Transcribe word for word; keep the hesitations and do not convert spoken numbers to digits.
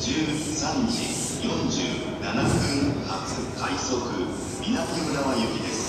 じゅうさんじよんじゅうななふん発快速南浦和行きです。